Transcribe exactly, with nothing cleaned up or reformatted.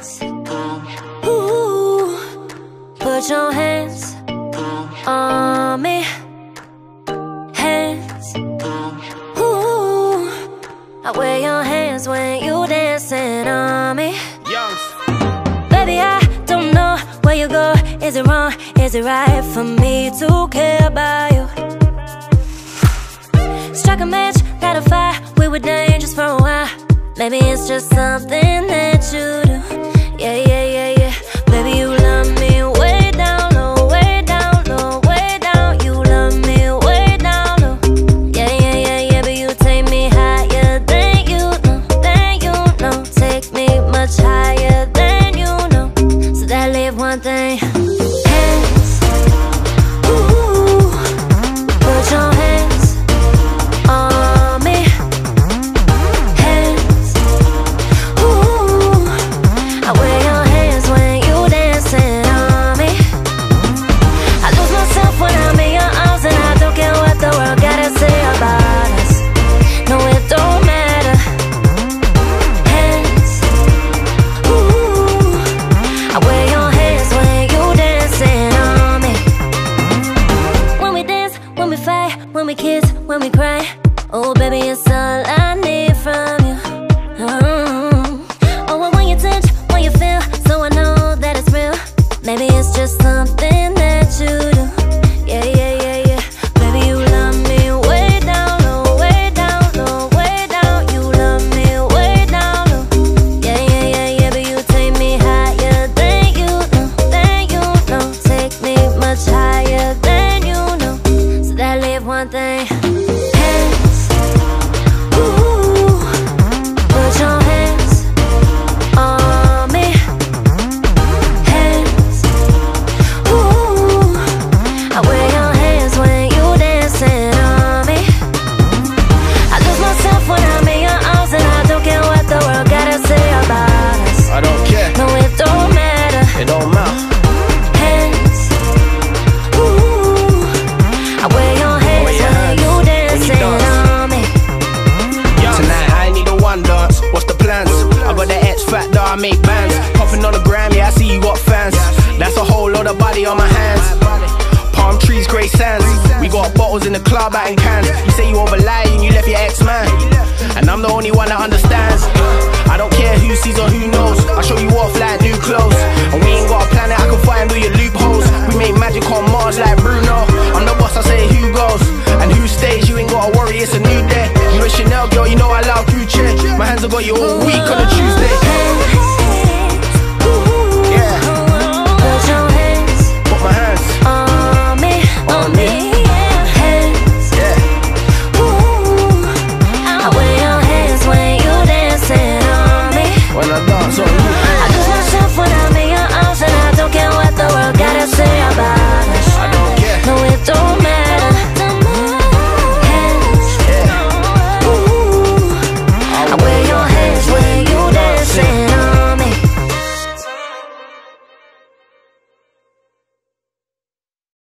hands. Ooh, put your hands on me. Hands. Ooh, I wear your hands when you dancing on me. Baby, I don't know where you go. Is it wrong? Is it right for me to care about you? Struck a match, lit a fire. We were dangerous for a while. Maybe it's just something that you do. Yeah, yeah, yeah, yeah. Baby, you love me way down low, way down low, way down. You love me way down low. Yeah, yeah, yeah, yeah. But you take me higher than you know, than you know. Take me much higher than you know. So that leave one thing. Hands. Ooh, put your hands on me. Hands. Ooh, I wear your hands when you dancing on me. I lose myself when I'm in your arms, and I don't care what the world gotta say about us. No, it don't matter. Hands. Ooh, I wear your hands when you dancing on me. When we dance, when we fight, when we kiss, when we cry. Oh, baby, it's all I need from you. Oh, oh, well, when you touch, when you feel, so I know that it's real. Maybe it's just something that you do. Yeah, yeah, yeah, yeah. Baby, you love me way down low, way down low, way down. You love me way down low. Yeah, yeah, yeah, yeah. But you take me higher than you know, than you know. Take me much higher than you know. So that leave one thing. Hands. Ooh, put your hands on me. Hands. Ooh, I wear your hands when you dancing on me. I lose myself when I'm in your arms, and I don't care what the world gotta say about us. I don't care, No, it don't matter. it don't matter. Hands. Ooh, I wear your hands Wear your when hands you when you dancing dance. on me. Tonight I need a one dance, what's the plans? I got the X Factor, I make bands. Popping on the gram, yeah, I see you got fans. That's a whole lot of body on my hands. Palm trees, grey sands. We got bottles in the club out in cans. You say you over lying, you left your ex-man, and I'm the only one that understands. I don't care who sees or who knows. I'll show you off like new clothes. And we ain't got a planet, I can find all your loopholes. We make magic on Mars like Bruno. I'm the boss, I say who goes and who stays. You ain't gotta worry, it's a new day. You a Chanel girl, you know I love Gucci. My hands have got you all weak on the Tuesday.